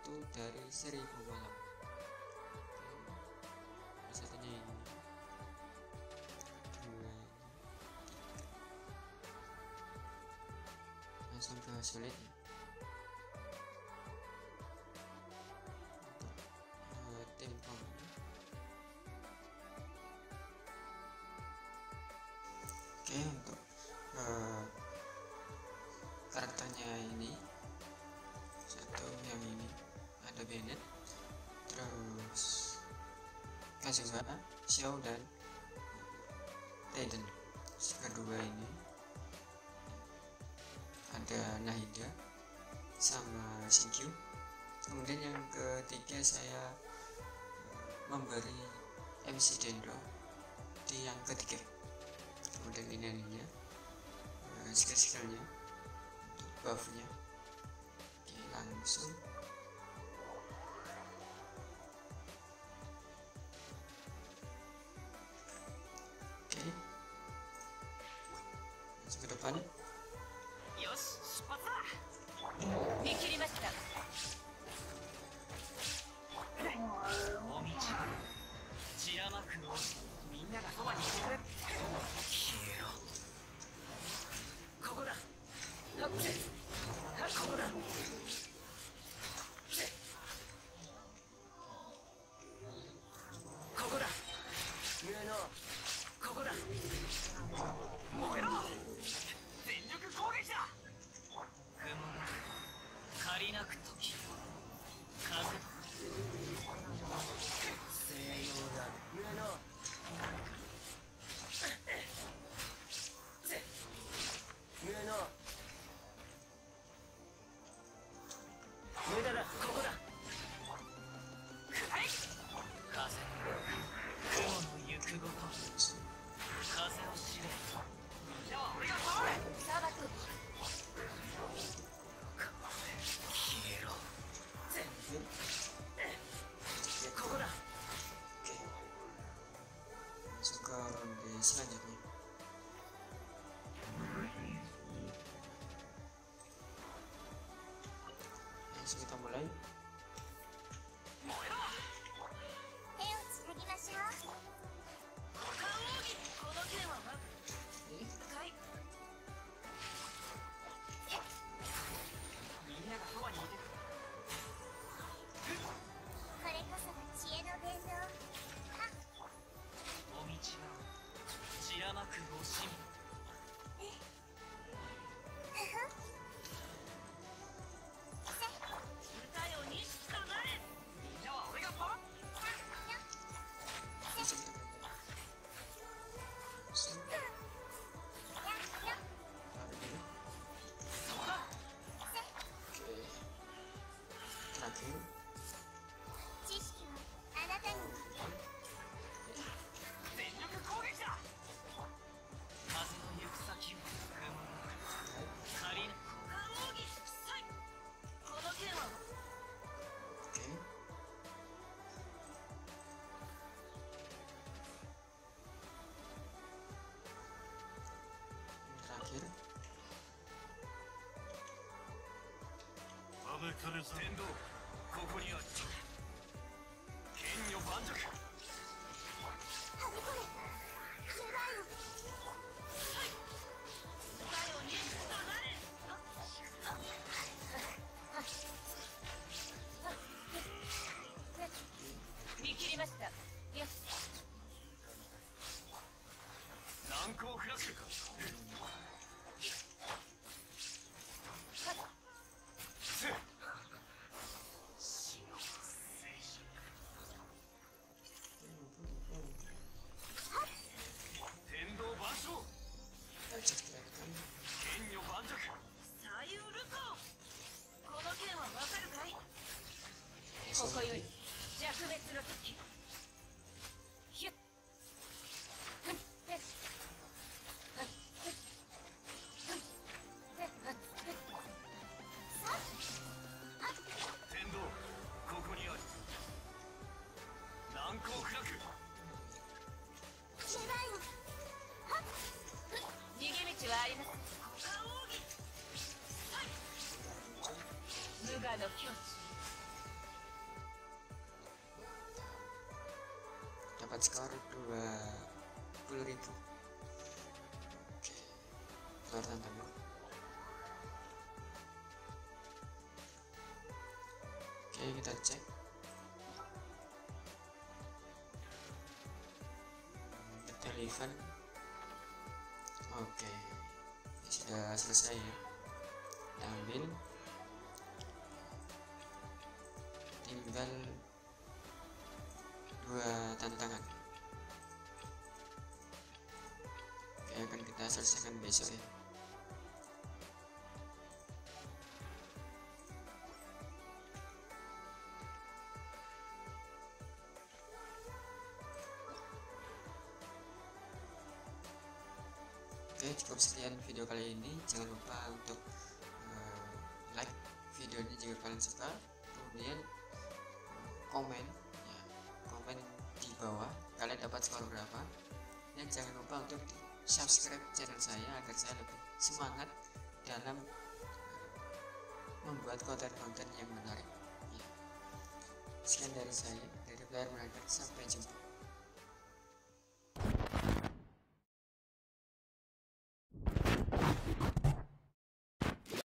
satu dari 1000 malam. Oke, satunya ini, dua ini. Langsung ke sulit ya. Untuk timpang. Oke, untuk karakternya ini satu yang ini ada Bennett, terus Kazuha, Xiao, dan Raiden. Kedua ini ada Nahida sama Shinkyu. Kemudian yang ketiga saya memberi MC Dendro di yang ketiga. Kemudian ini ininya skill-skillnya, buffnya. Oke, langsung ke depan. Suka ronde selanjutnya. Langsung kita mulai. dapat skor 20.000. Oke, keluar tantangan. Oke, kita cek. Detail event. Oke, sudah selesai ya. Kita ambil, tinggal 2 tantangan. Oke, akan kita selesaikan besok ya. Oke, cukup sekian video kali ini. Jangan lupa untuk like videonya jika kalian suka, kemudian komen ya, komen di bawah kalian dapat skor berapa, dan jangan lupa untuk subscribe channel saya agar saya lebih semangat dalam membuat konten-konten yang menarik ya. Sekian dari saya, dari Player Manager, sampai jumpa.